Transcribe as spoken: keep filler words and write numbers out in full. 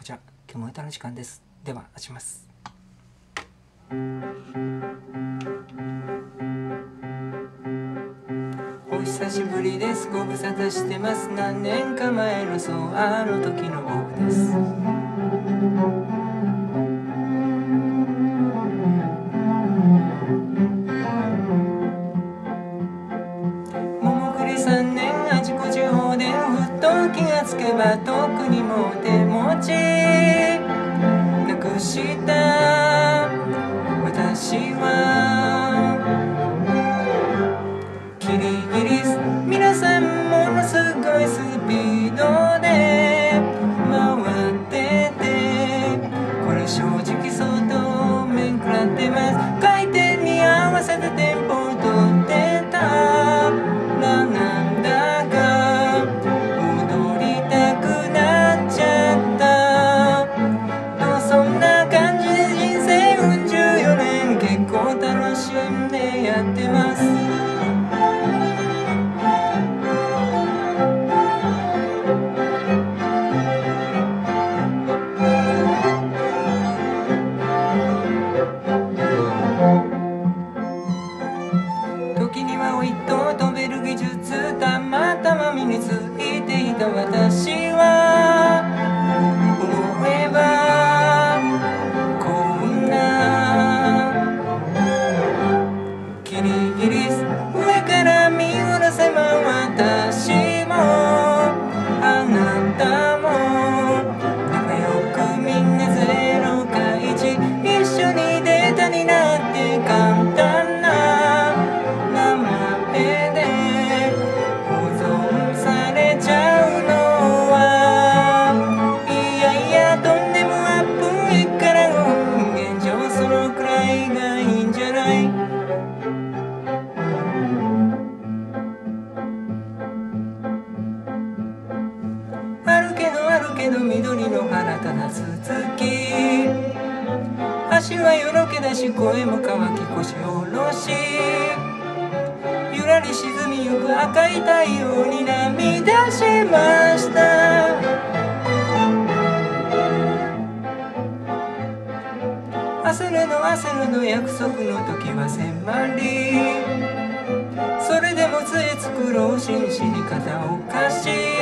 ちは。今日も歌の時間です。では始めます。お久しぶりです。ご無沙汰してます。何年か前のそうあの時の僕です。桃栗三年あちこち放電、ふっと気がつけば遠くにも手持ちなくした私はキリギリス、皆さんものすごいスピードで回ってて、これ正直相当面食らってます。回転に合わせてテンポを取ってたらなんだか踊りたくなっちゃった。とそんな感じで人生うん十よねん結構楽しんでやってます。時には一頭飛べる技術たまたま身についていた私は思えばこんなキリギリス上から見下ろせば私もあなたも仲良くみんなゼロかいち一緒にデータになって簡単なあるけどあるけど緑の花ただ続き、足はよろけだし声も乾き腰下ろし、ゆらり沈みゆく赤い太陽に涙しました。焦るの焦るの約束の時は迫り、それでも杖作ろう紳士に肩を貸し